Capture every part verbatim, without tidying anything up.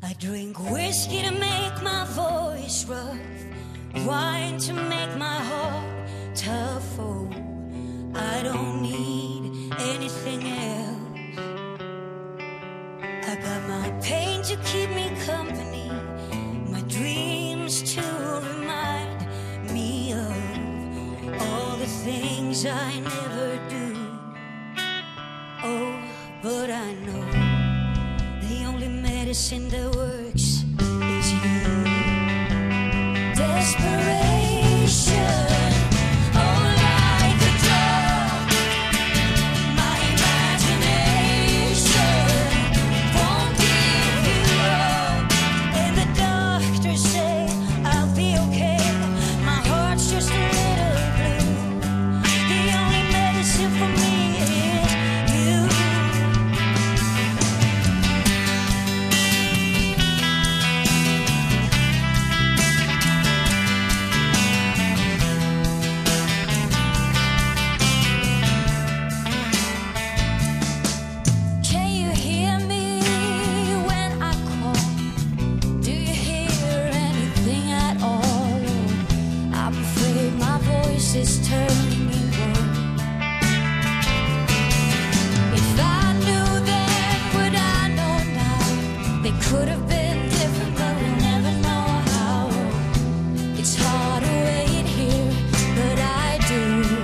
I drink whiskey to make my voice rough, wine to make my heart tough. Oh, I don't need anything else. I got my pain to keep me company, my dreams to remind me of all the things I never do. Oh, but I know the only medicine that works is you. Desperation, oh, like a drug. My imagination won't give you up. And the doctors say I'll be okay. My heart's just a little blue. The only medicine for me is you. Is turning inward. If I knew then what I know now, they could have been different, but we never know how. It's hard to wait here, but I do,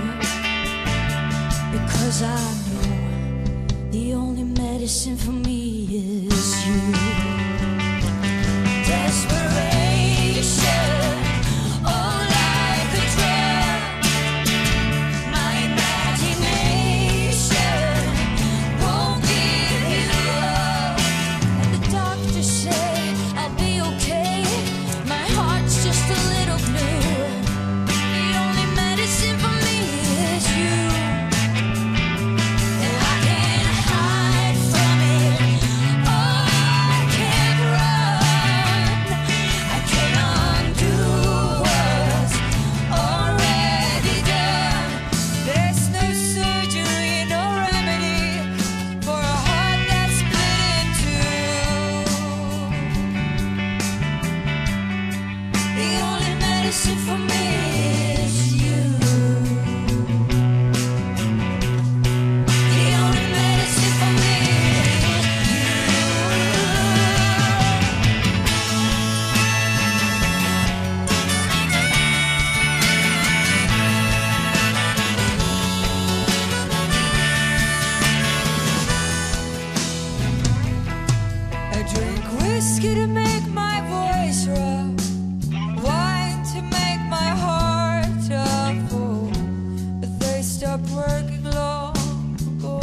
because I know the only medicine for me is you. Desperation, oh, like a drug. My imagination won't give you up. And the doctors say I'll be okay. My heart's just a little blue. The only medicine for me is you. And I can't hide from it. Oh, I can't run. I can't undo what's already done. There's no surgery, no remedy for a heart that's split in two. The only medicine for me is you. The only medicine for me is I drink whiskey to make my voice rough, wine to make my heart tough. Oh, but they stopped working long ago.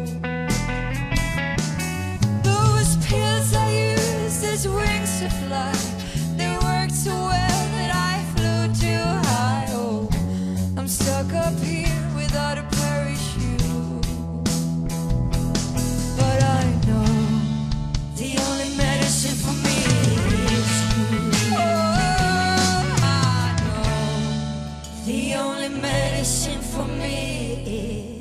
Those pills I used as wings to fly, they worked so well that I flew too high. Oh, I'm stuck up here without a parachute, but I know the only medicine for me is you. Oh, I know the only medicine for me is